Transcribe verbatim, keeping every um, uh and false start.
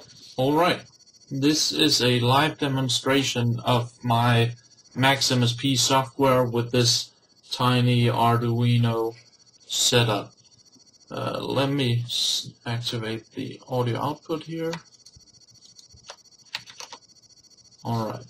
Alright, this is a live demonstration of my Max M S P software with this tiny Arduino setup. Uh, let me s activate the audio output here. Alright.